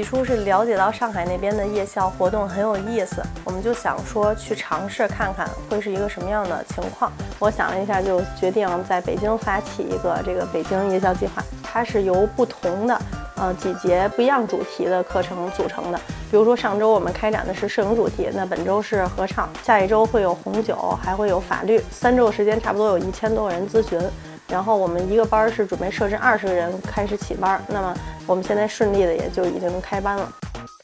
初是了解到上海那边的夜校活动很有意思，我们就想说去尝试看看会是一个什么样的情况。我想了一下，就决定在北京发起一个这个北京夜校计划。它是由不同的几节不一样主题的课程组成的。比如说上周我们开展的是摄影主题，那本周是合唱，下一周会有红酒，还会有法律。3周的时间，差不多有1000多个人咨询。然后我们一个班是准备设置20个人开始起班，那么我们现在顺利的也就已经开班了。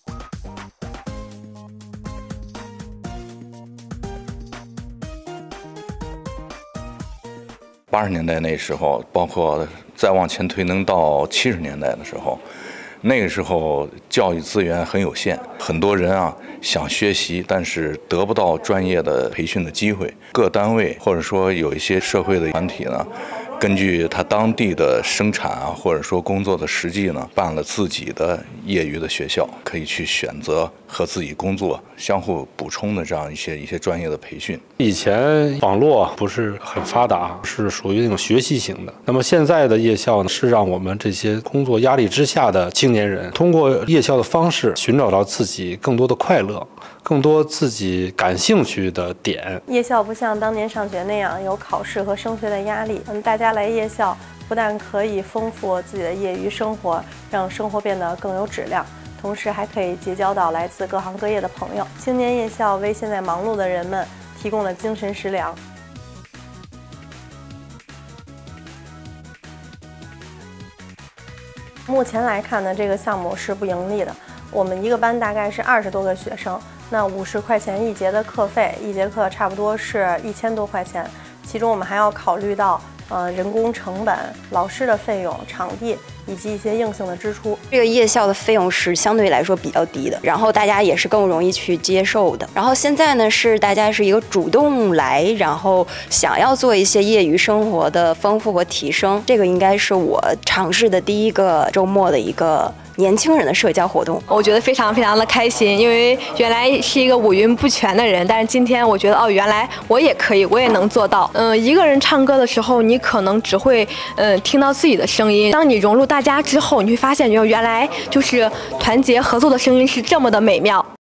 80年代那时候，包括再往前推，能到70年代的时候，那个时候教育资源很有限，很多人想学习，但是得不到专业的培训的机会。各单位或者说有一些社会的团体呢，根据他当地的生产或者说工作的实际呢，办了自己的业余的学校，可以去选择和自己工作相互补充的这样一些专业的培训。 以前网络不是很发达，是属于那种学习型的。那么现在的夜校呢，是让我们这些工作压力之下的青年人，通过夜校的方式寻找到自己更多的快乐，更多自己感兴趣的点。 夜校不像当年上学那样有考试和升学的压力，大家来夜校不但可以丰富自己的业余生活，让生活变得更有质量，同时还可以结交到来自各行各业的朋友。青年夜校为现在忙碌的人们提供了精神食粮。目前来看呢，这个项目是不盈利的。我们一个班大概是20多个学生，那50块钱一节的课费，一节课差不多是1000多块钱。其中我们还要考虑到人工成本、老师的费用、场地以及一些硬性的支出。 这个夜校的费用是相对来说比较低的，然后大家也是更容易去接受的。然后现在呢，是大家是一个主动来，然后想要做一些业余生活的丰富和提升。这个应该是我尝试的第一个周末的一个年轻人的社交活动。 我觉得非常非常的开心，因为原来是一个五音不全的人，但是今天我觉得原来我也可以，我也能做到。一个人唱歌的时候，你可能只会听到自己的声音，当你融入大家之后，你会发现原来就是团结合作的声音是这么的美妙。